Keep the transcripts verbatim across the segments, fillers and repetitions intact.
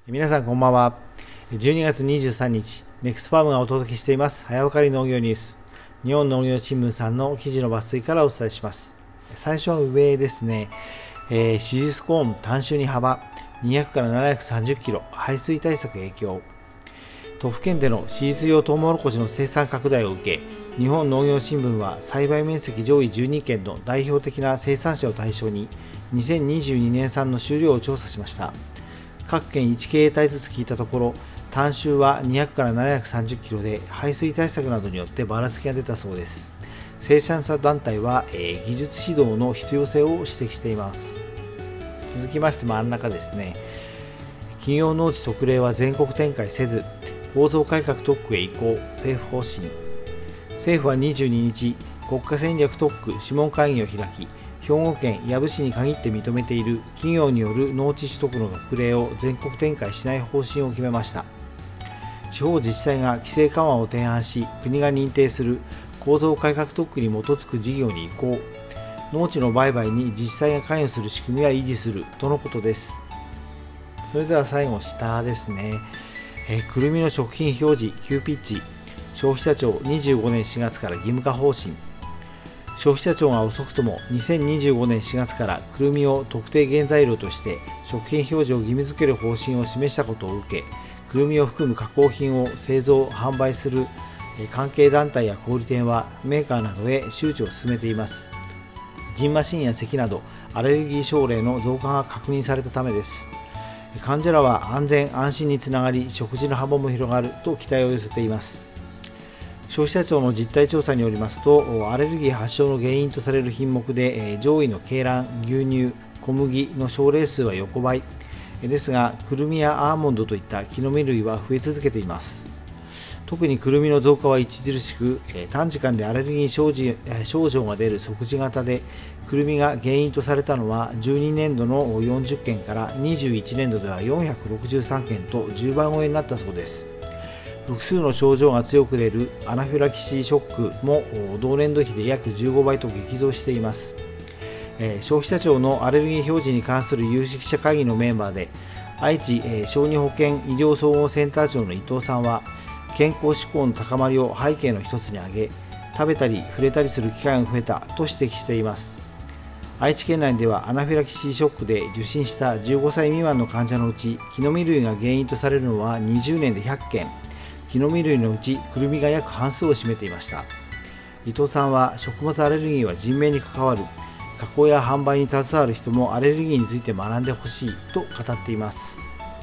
皆さんこんばんは。じゅうにがつにじゅうさんにち、ネクスファームがお届けしています早わかり農業ニュース。日本農業新聞さんの記事の抜粋からお伝えします。最初は上ですね。えー、シジスコーン単種に幅にひゃくからななひゃくさんじゅっキロ、排水対策影響。都府県でのシジス用トウモロコシの生産拡大を受け、日本農業新聞は栽培面積上位じゅうにけんの代表的な生産者を対象ににせんにじゅうにねん産の収量を調査しました。各県いち経営体ずつ聞いたところ、単種はにひゃくからななひゃくさんじゅっキロで排水対策などによってばらつきが出たそうです。生産者団体は、えー、技術指導の必要性を指摘しています。続きまして真ん中ですね。企業農地特例は全国展開せず、構造改革特区へ移行、政府方針。政府はにじゅうににち、国家戦略特区諮問会議を開き、兵庫県養父市に限って認めている企業による農地取得の特例を全国展開しない方針を決めました。地方自治体が規制緩和を提案し、国が認定する構造改革特区に基づく事業に移行、農地の売買に自治体が関与する仕組みは維持するとのことです。それでは最後、下ですね。えー、くるみの食品表示急ピッチ、消費者庁にじゅうごねんしがつから義務化方針。消費者庁が遅くともにせんにじゅうごねんしがつからくるみを特定原材料として食品表示を義務付ける方針を示したことを受け、くるみを含む加工品を製造・販売する関係団体や小売店はメーカーなどへ周知を進めています。ジンマシンや咳などアレルギー症例の増加が確認されたためです。患者らは安全・安心につながり、食事の幅も広がると期待を寄せています。消費者庁の実態調査によりますと、アレルギー発症の原因とされる品目で上位の鶏卵、牛乳、小麦の症例数は横ばいですが、くるみやアーモンドといった木の実類は増え続けています。特にくるみの増加は著しく、短時間でアレルギー症状症状が出る即時型で、くるみが原因とされたのはじゅうにねんどのよんじゅっけんからにじゅういちねんどではよんひゃくろくじゅうさんけんとじゅうばい超えになったそうです。複数の症状が強く出るアナフィラキシーショックも同年度比で約じゅうごばいと激増しています。えー、消費者庁のアレルギー表示に関する有識者会議のメンバーで、愛知、えー、小児保健医療総合センター長の伊藤さんは、健康志向の高まりを背景の一つに挙げ、食べたり触れたりする機会が増えたと指摘しています。愛知県内ではアナフィラキシーショックで受診したじゅうごさい未満の患者のうち、木の実類が原因とされるのはにじゅうねんでひゃっけん、木の実類のうちくるみが約半数を占めていました。伊藤さんは、食物アレルギーは人命に関わる、加工や販売に携わる人もアレルギーについて学んでほしいと語っています。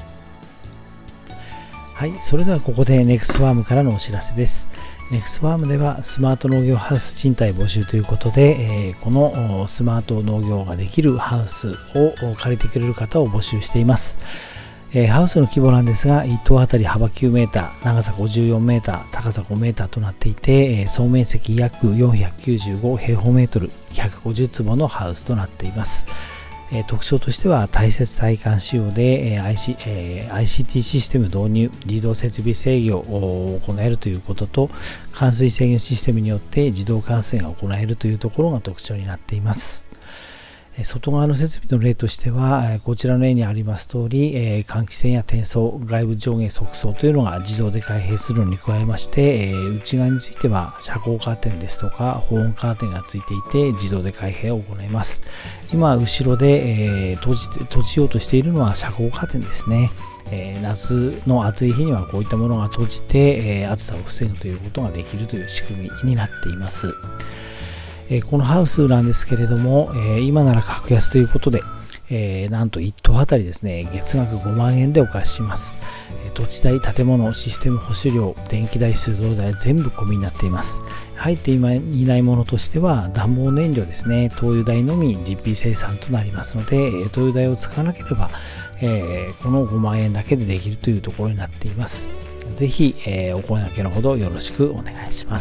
はい、それではここでネクスファームからのお知らせです。ネクスファームではスマート農業ハウス賃貸募集ということで、えー、このスマート農業ができるハウスを借りてくれる方を募集しています。えー、ハウスの規模なんですが、いっとうあたり幅きゅうメーター、長さごじゅうよんメーター、高さごメーターとなっていて、えー、総面積約よんひゃくきゅうじゅうごへいほうメートル、ひゃくごじゅうつぼのハウスとなっています。えー、特徴としては、大切体感仕様で、えー アイシーえー、アイシーティー システム導入、自動設備制御を行えるということと、冠水制御システムによって自動換水が行えるというところが特徴になっています。外側の設備の例としては、こちらの絵にあります通り、換気扇や転送、外部上下側送というのが自動で開閉するのに加えまして、内側については遮光カーテンですとか保温カーテンがついていて自動で開閉を行います。今後ろで閉じて閉じようとしているのは遮光カーテンですね。夏の暑い日にはこういったものが閉じて暑さを防ぐということができるという仕組みになっています。このハウスなんですけれども、今なら格安ということで、なんといっとうあたりですね、月額ごまんえんでお貸しします。土地代、建物、システム保守料、電気代、水道代、全部込みになっています。入っていないものとしては、暖房燃料ですね、灯油代のみ実費生産となりますので、灯油代を使わなければ、このごまんえんだけでできるというところになっています。ぜひ、お声掛けのほどよろしくお願いします。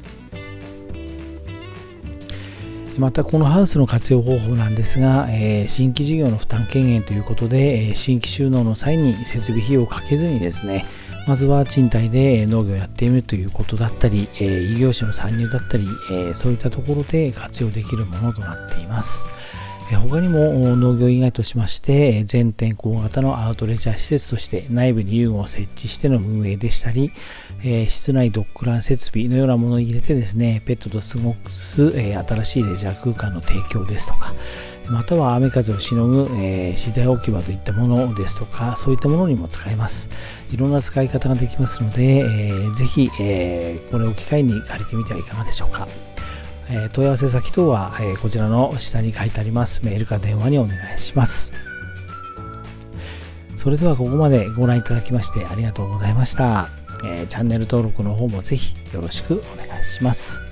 またこのハウスの活用方法なんですが、えー、新規事業の負担軽減ということで、えー、新規収納の際に設備費用をかけずにですね、まずは賃貸で農業をやってみるということだったり、えー、異業種の参入だったり、えー、そういったところで活用できるものとなっています。 他にも農業以外としまして全天候型のアウトレジャー施設として内部に遊具を設置しての運営でしたり、室内ドッグラン設備のようなものを入れてですね、ペットと過ごす新しいレジャー空間の提供ですとか、または雨風をしのぐ資材置き場といったものですとか、そういったものにも使えます。いろんな使い方ができますので、ぜひこれを機会に借りてみてはいかがでしょうか。問い合わせ先等はこちらの下に書いてありますメールか電話にお願いします。それではここまでご覧いただきましてありがとうございました。チャンネル登録の方もぜひよろしくお願いします。